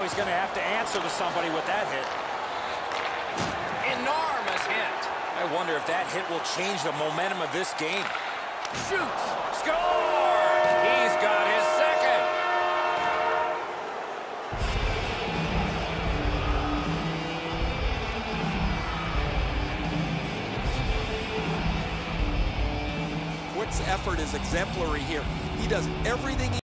He's going to have to answer to somebody with that hit. Enormous hit. I wonder if that hit will change the momentum of this game. Shoots. Score! He's got his second. Quick's effort is exemplary here. He does everything he